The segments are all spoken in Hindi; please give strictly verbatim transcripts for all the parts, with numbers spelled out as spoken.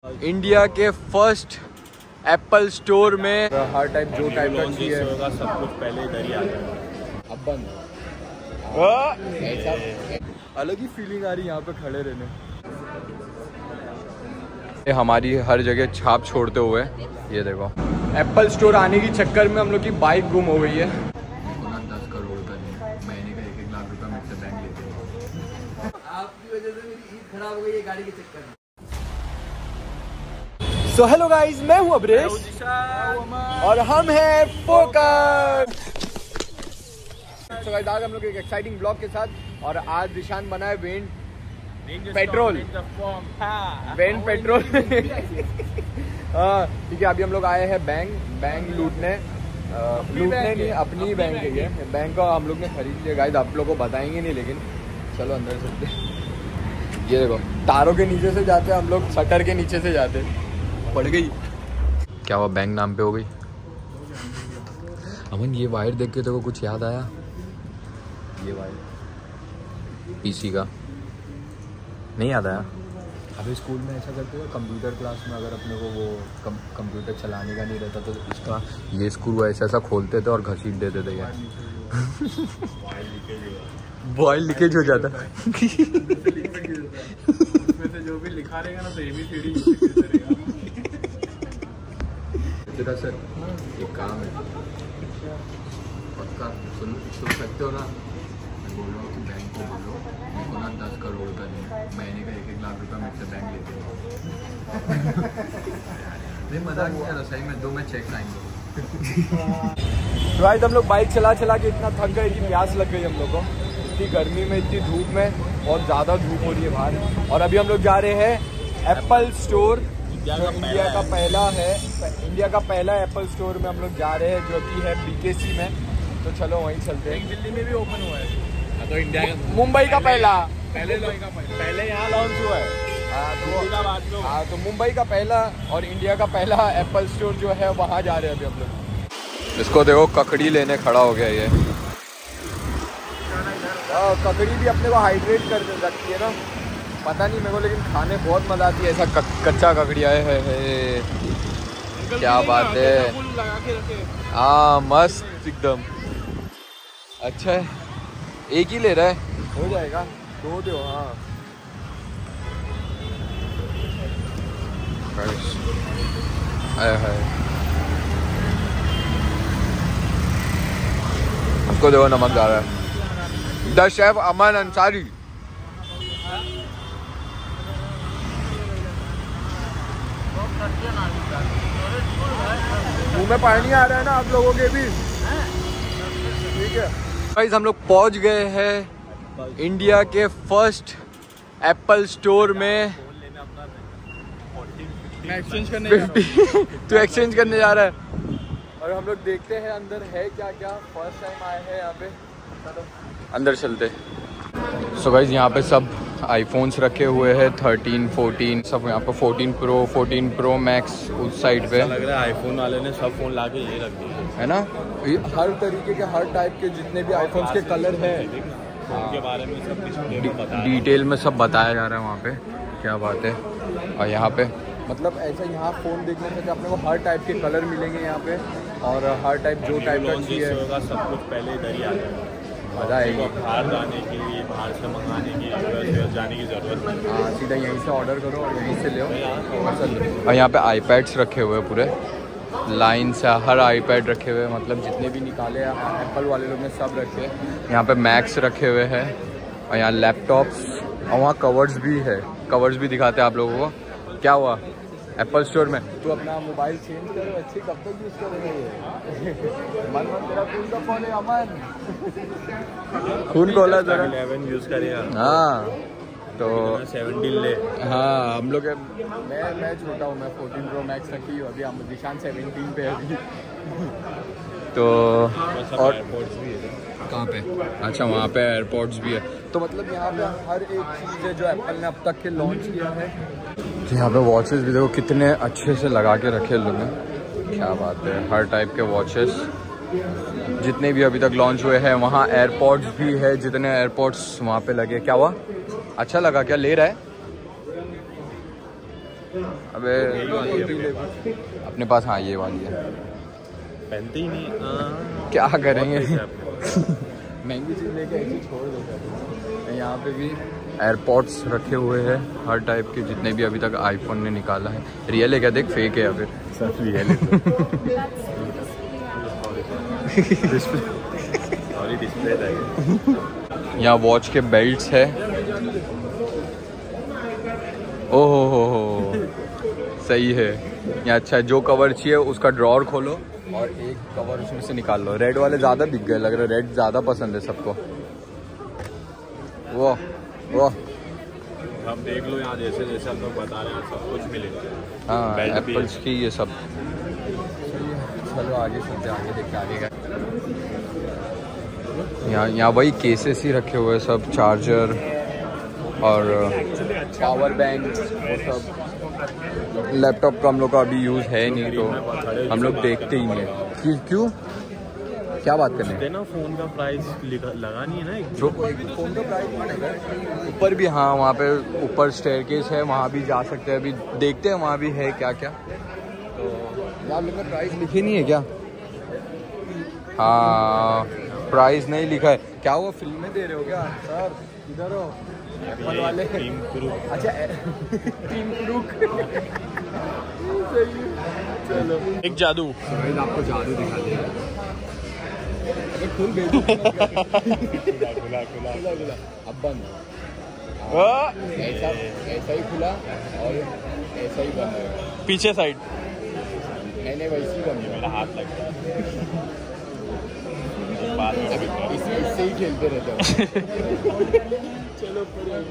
इंडिया के फर्स्ट एप्पल स्टोर में हर टाइप जो टाइप का चाहिए होगा सब कुछ पहले इधर ही आ जाएगा। अब बंद अलग ही फीलिंग आ रही यहाँ पे खड़े रहने। हमारी हर जगह छाप छोड़ते हुए ये देखो एप्पल स्टोर आने के चक्कर में हम लोग की बाइक गुम हो गई है। दस करोड़ का नहीं, महीने का एक एक लाख रुपया मुझसे बैंक लेते हैं। आपकी वजह से मेरी ईद खराब हो गई है गाड़ी के चक्कर में। सो हेलो गाइस, मैं हूँ अब्रेश और हम हैं फोकस। तो गाइस आज हम लोग एक एक्साइटिंग ब्लॉग के साथ, और आज दिशान बना है वेन पेट्रोल वेन पेट्रोल हाँ ठीक है। अभी हम लोग आए हैं बैंक बैंक लूटने लूटने नहीं, अपनी बैंक है ये बैंक का हम लोग ने खरीद लिया। गाइस आप लोग को बताएंगे नहीं, लेकिन चलो अंदर चलते। ये देखो तारों के नीचे से जाते हम लोग, शटर के नीचे से जाते। पड़ गई क्या हुआ, बैंक नाम पे हो गई। अमन ये वायर देख के तो कुछ याद आया, ये वायर पीसी का नहीं याद आया। अभी स्कूल में ऐसा करते हो कंप्यूटर क्लास में, अगर अपने को वो कम, कंप्यूटर चलाने का नहीं रहता तो इसका ये स्क्रू ऐसा ऐसा खोलते थे और घसीट देते थे यार। बॉयल लीकेज हो जाता जो भी लिखा रहेगा ना तो एबीसीडी तेरा सर एक काम है, पक्का सुन सुन सकते हो ना। मैं बोल रहा हूँ कि बैंक को बोलो मेरे को ना दस करोड़ का नहीं, महीने का एक एक लाख रुपया मुझसे बैंक लेते हैं। नहीं मजाक नहीं कर रहा, सही में दो मैं चेक लाएंगे। तो आज हम लोग बाइक चला चला के इतना थक गए कि प्यास लग गई हम लोग को। इतनी गर्मी में, इतनी धूप में, बहुत ज़्यादा धूप हो रही है बाहर। और अभी हम लोग जा रहे हैं एप्पल स्टोर, जो इंडिया का पहला है, इंडिया का पहला एप्पल स्टोर में हम लोग जा रहे हैं, जो कि है बीकेसी में। तो चलो वहीं चलते हैं। दिल्ली में भी ओपन हुआ है तो इंडिया का मुंबई का पहला पहले पहले यहाँ लॉन्च हुआ है। हाँ तो बात हाँ तो मुंबई का पहला और इंडिया का पहला एप्पल स्टोर जो है वहाँ जा रहे हैं अभी हम लोग। इसको देखो ककड़ी लेने खड़ा हो गया ये। ककड़ी भी अपने को हाइड्रेट कर रखती है ना, पता नहीं मेरे को, लेकिन खाने बहुत मजा आती है ऐसा कच्चा ककड़ी आए है, है। क्या बात है, हाँ मस्त एकदम। अच्छा है, एक ही ले रहा है, हो जाएगा दो दो। हाँ हाय हाय, हमको देखो नमक डाल रहा है द शेफ अमन अंसारी। मुंह में पानी आ रहा है ना आप लोगों के भी, ठीक है। गाइस हम लोग पहुंच गए हैं इंडिया के फर्स्ट एप्पल स्टोर में। मैं एक्सचेंज करने तू एक्सचेंज करने जा रहा है, और हम लोग देखते हैं अंदर है क्या क्या। फर्स्ट टाइम आए हैं यहाँ पे, अंदर चलते। सो गाइस यहाँ पे सब आईफोन्स रखे हुए हैं, थर्टीन फोर्टीन सब यहाँ पे, fourteen pro fourteen pro max उस साइड पे। लग रहा है आईफोन वाले ने सब फोन लाके ये रख दिए है ना, हर तरीके के हर टाइप के जितने भी आईफोन्स के कलर है उनके बारे में सब डिटेल में सब बताया जा रहा है वहाँ पे। क्या बात है। और यहाँ पे मतलब ऐसा यहाँ फ़ोन देखने से अपने को हर टाइप के कलर मिलेंगे यहाँ पे, और हर टाइप जो टाइप का चाहिए होगा सब कुछ पहले इधर ही आ जाएगा। मज़ा आएगी। बाहर जाने के लिए, बाहर से मंगाने की जरूरत, जाने की ज़रूरत नहीं। हाँ सीधा यहीं से ऑर्डर करो और यहीं से ले। और यहाँ पे आईपैड्स रखे हुए पूरे लाइन से, हर आईपैड रखे हुए, मतलब जितने भी निकाले एप्पल वाले लोग ने सब रखे। यहाँ पे मैक्स रखे हुए हैं, और यहाँ लैपटॉप्स, और वहाँ कवर्स भी है। कवर्स भी दिखाते हैं आप लोगों को। क्या हुआ एप्पल स्टोर में, तू अपना मोबाइल चेंज करो, अच्छी कब तक यूज़ करेंगे ये। मन मन तेरा खून का फोन है अमन, खून खोला जरा। इलेवन यूज़ करेगा। हाँ तो सेवनटीन ले। हाँ हम लोग, मैं मैं छोटा हूँ, मैं फोर्टीन प्रो मैक्स रखी हूँ अभी, हम दिशान सेवनटीन पे है अभी। तो और एयरपोर्ट्स भी है कहाँ पे, अच्छा वहाँ पे एयरपोर्ट्स भी है। तो मतलब यहाँ पे हर एक चीज़ है जो एप्पल ने अब तक के लॉन्च किया है। तो यहाँ पे वॉचेस भी देखो कितने अच्छे से लगा के रखे लोग ने। क्या बात है, हर टाइप के वॉचेस जितने भी अभी तक लॉन्च हुए हैं। वहाँ एयरपोर्ट्स भी है, जितने एयरपोर्ट्स वहाँ पे लगे। क्या हुआ, अच्छा लगा क्या, ले रहा है अबे अपने पास हाँ ये वाली है, पहनते ही नहीं। आ, क्या करेंगे महंगी चीज़ लेके ऐसे छोड़ दो। यहाँ पे भी एयरपॉड्स रखे हुए हैं हर टाइप के, जितने भी अभी तक आईफोन ने निकाला है। रियल है क्या? देख फेक है या फिर सब रियल है। सॉरी डिस्प्ले है। यहाँ वॉच के बेल्ट्स है। ओहो हो हो सही है। यहाँ अच्छा जो कवर चाहिए उसका ड्रॉर खोलो और एक कवर उसमें से निकाल लो। रेड वाले ज़्यादा बिक गए लग रहे, रेड ज़्यादा पसंद है सबको। वो वो हम देख लो यहाँ जैसे जैसे हम लोग बता रहे हैं सब कुछ मिलेगा। हाँ एप्पल्स की ये सब। चलो आगे चलते, आगे देखते आगे क्या। यहाँ यहाँ वही केसेस ही रखे हुए हैं सब, चार्जर और पावर बैंक वो सब। लैपटॉप का हम लोग का अभी यूज़ है नहीं तो हम लोग देखते ही नहीं कि क्यों क्या बात करने हैं ना। फ़ोन का प्राइस लगा नहीं है ना एक जो फ़ोन का प्राइस ऊपर भी। हाँ वहाँ पे ऊपर स्टेयरकेस है, वहाँ भी जा सकते हैं। अभी देखते हैं वहाँ भी है क्या क्या। तो यहाँ लोग का प्राइस लिखे नहीं है क्या? हाँ प्राइस नहीं लिखा है। क्या हुआ फिल्म में दे रहे हो क्या सर? इधर हो एप्पल वाले। अच्छा टीम क्रूक। चलो एक जादू आपको जादू दिखा देगा। खुल गई खुला खुला खुला अब बंद। ऐसा ऐसा ही खुला और ऐसा ही बंद है पीछे साइड। नहीं नहीं वैसे ही बंद है। मेरा हाथ लगता है। अभी इस, इससे ही खेलते रहते हो। चलो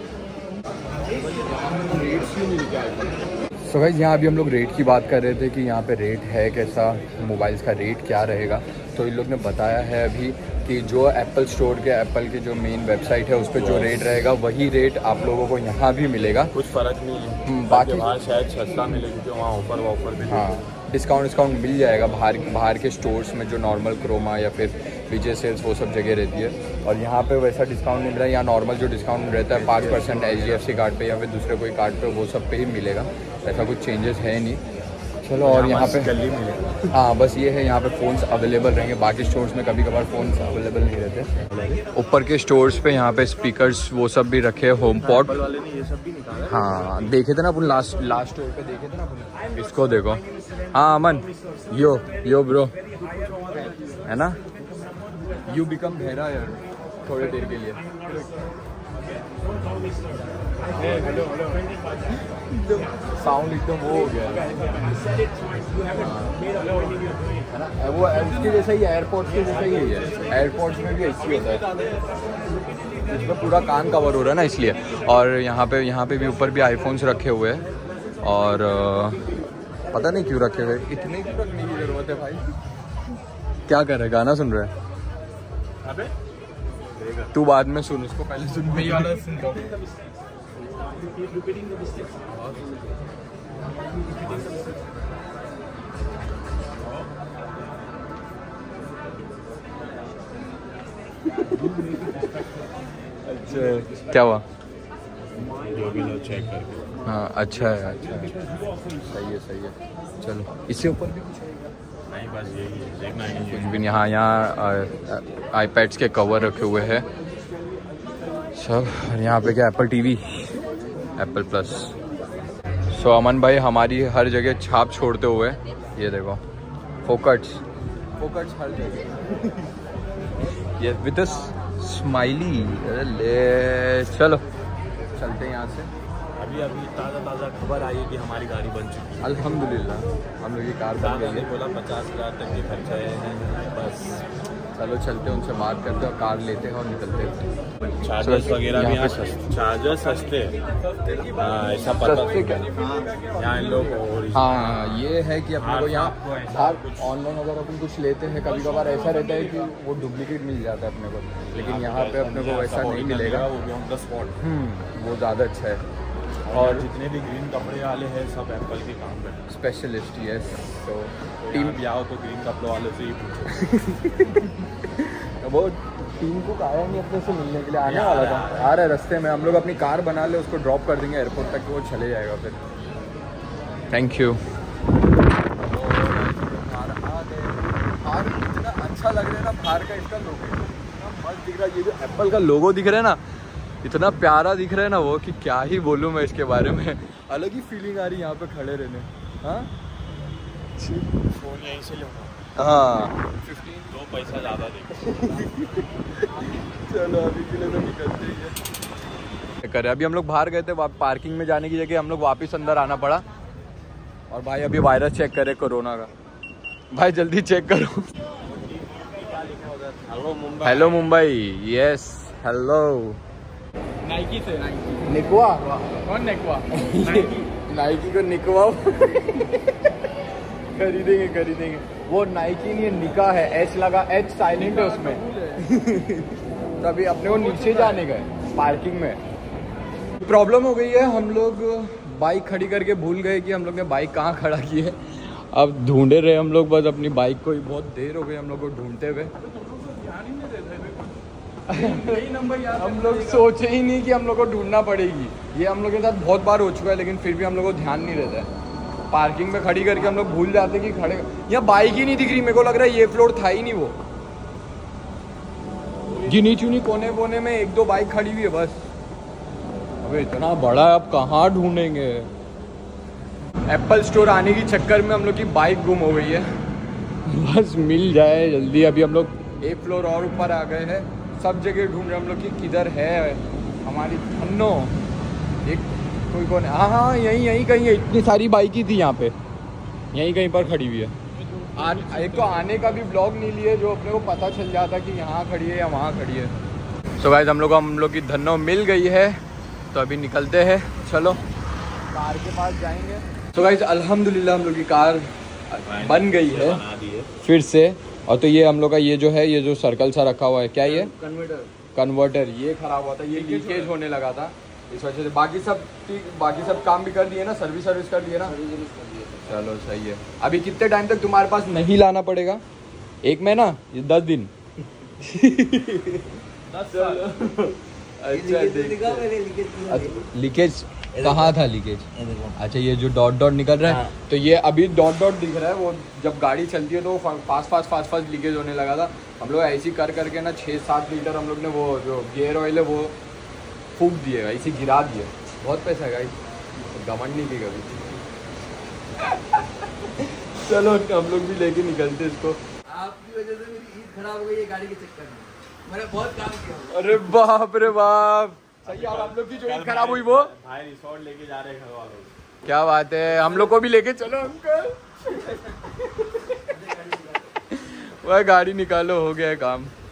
रेट्स क्यों नहीं लिखा? सो गाइस यहाँ अभी हम लोग रेट की बात कर रहे थे कि यहाँ पे रेट है कैसा, मोबाइल्स का रेट क्या रहेगा। तो इन लोग ने बताया है अभी कि जो एप्पल स्टोर के एप्पल की जो मेन वेबसाइट है उस पर जो रेट रहेगा वही रेट आप लोगों को यहाँ भी मिलेगा। कुछ फ़र्क नहीं है। बाकी वहाँ शायद सस्ता मिले क्योंकि वहाँ ऑफर ऑफर भी। हाँ डिस्काउंट डिस्काउंट मिल जाएगा बाहर बाहर के स्टोर्स में, जो नॉर्मल क्रोमा या फिर विजय सेल्स वो सब जगह रहती है। और यहाँ पे वैसा डिस्काउंट नहीं मिला। यहाँ नॉर्मल जो डिस्काउंट रहता है पाँच percent H D F C card पे या फिर दूसरे कोई कार्ड पे वो सब पे ही मिलेगा। ऐसा कुछ चेंजेस है नहीं। चलो और यहाँ पे जल्दी मिलेगा। हाँ बस ये है यहाँ पे फ़ोन्स अवेलेबल रहेंगे। बाकी स्टोर्स में कभी कभार फ़ोन्स अवेलेबल नहीं रहते। ऊपर के स्टोर्स पे यहाँ पे स्पीकर्स वो सब भी रखे, होम पॉड वाले ने ये सब भी निकाला। हाँ देखे थे ना अपन लास्ट लास्ट स्टोर पे देखे थे ना अपन। इसको देखो। हाँ अमन यो यो ब्रो है ना, यू बिकम भेरा यार थोड़ी देर के लिए। साउंड एकदम वो हो गया है ना, वो उसके जैसा ही एयरपोर्ट्स के जैसा ही है। एयरपोर्ट्स में भी ऐसी होता है, इसमें पूरा कान कवर हो रहा है ना इसलिए। और यहाँ पे यहाँ पे भी ऊपर भी आईफोन्स रखे हुए हैं और पता नहीं क्यों रखे हुए, इतने क्यों रखने की ज़रूरत है भाई? क्या कर रहे, गाना सुन रहे हैं? तू बाद में सुन, उसको पहले सुन। मैं वाला सुनता हूँ। अच्छा क्या हुआ? जो भी लोग चेक करके। हाँ अच्छा है अच्छा है, सही है सही है। चलो इससे ऊपर भी कुछ नहीं, बस यही है, देखना है कुछ भी। यहाँ यहाँ आईपैड्स के कवर रखे हुए हैं सब। और यहाँ पे क्या Apple TV, Apple plus. So Aman भाई हमारी हर जगह छाप छोड़ते हुए, ये देखो फोकट्स फोकट्स हर जगह, ये विद स्माइली। ले चलो चलते हैं यहाँ से। अभी अभी ताज़ा ताज़ा खबर आई है कि हमारी गाड़ी बन चुकी है। अल्हम्दुलिल्लाह हम लोग की कार बन गई है। बोला पचास हज़ार तक के खर्चा है बस। चलो चलते हैं, उनसे बात करते हैं और कार लेते हैं और निकलते हैं। चार्जर्स वगैरह भी यहाँ सस्ते, चार्जर सस्ते हाँ ऐसा पता सस्ते क्या? यहाँ इन लोग। हाँ ये है कि अपने को यहाँ बाहर ऑनलाइन अगर अपन कुछ लेते हैं कभी कभार ऐसा रहता है कि वो डुप्लीकेट मिल जाता है अपने को, लेकिन यहाँ पे अपने को वैसा नहीं मिलेगा। वो भी ऑन द स्पॉट, वो ज़्यादा अच्छा है। और जितने भी ग्रीन कपड़े वाले हैं सब एप्पल के काम करते हैं, स्पेशलिस्ट। यस तो टीम भी आओ तो ग्रीन कपड़ों वाले से ही पूछो। वो टीम को आया नहीं अपने से मिलने के लिए, आने वाला था, आ रहा है रास्ते में। हम लोग अपनी कार बना ले, उसको ड्रॉप कर देंगे एयरपोर्ट तक, वो चले जाएगा फिर। Thank you. बाहर इतना अच्छा लग रहा है ना, बाहर का इसका लोगो इतना मस्त दिख रहा है। ये जो एप्पल का लोगो दिख रहा है ना, इतना प्यारा दिख रहा है ना वो, कि क्या ही बोलूँ मैं इसके बारे में। अलग ही फीलिंग आ रही है यहाँ पे खड़े रहने। हाँ फोन यहीं से लूँगा। हाँ दो पैसा ज़्यादा देंगे। चलो अभी के लिए तो निकलते ही है। करे अभी हम लोग बाहर गए थे, पार्किंग में जाने की जगह हम लोग वापस अंदर आना पड़ा। और भाई अभी वायरस चेक करे कोरोना का। भाई जल्दी चेक करो। Hello Mumbai. Hello Mumbai, yes hello. Nike से नाइकी। निकवा कौन निकवा? नाइकी को निकवाओ। खरीदेंगे खरीदेंगे। वो नाइकी नहीं, निका है, एच लगा, एच साइलेंट है उसमें। तो अभी अपने को नीचे जाने गए पार्किंग में। प्रॉब्लम हो गई है, हम लोग बाइक खड़ी करके भूल गए कि हम लोग ने बाइक कहाँ खड़ा की है। अब ढूंढे रहे हम लोग बस अपनी बाइक को ही, बहुत देर हो गई हम लोग को ढूंढते हुए। हम लोग सोचे ही नहीं कि हम लोग को ढूंढना पड़ेगी। ये हम लोग के साथ बहुत बार हो चुका है, लेकिन फिर भी हम लोग को ध्यान नहीं रहता है। पार्किंग में खड़ी करके हम लोग भूल जाते कि खड़े, यहाँ बाइक ही नहीं दिख रही। मेरे को लग रहा है ये फ्लोर था ही नहीं वो। गिनी चुनी कोने कोने में एक दो बाइक खड़ी हुई है बस। अबे इतना बड़ा है, अब कहाँ ढूंढेंगे। एप्पल स्टोर आने की चक्कर में हम लोग की बाइक गुम हो गई है। बस मिल जाए जल्दी। अभी हम लोग एक फ्लोर और ऊपर आ गए हैं। सब जगह ढूंढ रहे हम लोग कि किधर है हमारी धन्नो। एक कोई कौन है, हाँ हाँ यहीं यहीं कहीं है। इतनी सारी बाइक ही थी यहाँ पे, यहीं कहीं पर खड़ी हुई है। आ, एक तो आने का भी ब्लॉग नहीं लिए जो अपने को पता चल जाता कि यहाँ खड़ी है या वहाँ खड़ी है। सो गाइस हम लोग हम लोग की धन्नो मिल गई है, तो अभी निकलते हैं। चलो कार के पास जाएंगे। तो गाइस अल्हम्दुलिल्लाह हम लोग की कार बन गई है फिर से। और तो ये हम लोग का ये जो है, ये जो सर्कल सा रखा हुआ है, क्या ये कन्वर्टर कन्वर्टर ये खराब हुआ था, ये लीकेज होने लगा था इस वजह से। बाकी सब ठीक, बाकी सब काम भी कर दिए ना, सर्विस सर्विस कर दिए ना। चलो सही है। अभी कितने टाइम तक तुम्हारे पास नहीं लाना पड़ेगा? एक महीना, ये दस दिन। अच्छा लीकेज कहाँ था लीकेज? अच्छा ये जो डॉट डॉट निकल रहा है। हाँ। तो ये अभी डॉट डॉट दिख रहा है, वो जब गाड़ी चलती है तो वो fast fast fast fast leakage होने लगा था। हम लोग ऐसी कर करके ना छः सात लीटर हम लोग ने वो जो गियर ऑयल है वो फूक दिए, ऐसे गिरा दिए। बहुत पैसा है गाइस, घमंड नहीं की कभी। चलो हम लोग भी लेके निकलते इसको। आपकी वजह से मेरी ईद खराब हो गई है गाड़ी के चक्कर में। मैंने बहुत काम किया। अरे बाप रे बाप, सही। और आप लोग की जो ईद खराब हुई वो भाई रिसोर्ट लेके जा रहे हैं घर वालों। क्या बात है, हम लोग को भी लेके चलो अंकल। वह गाड़ी निकालो, हो गया है काम।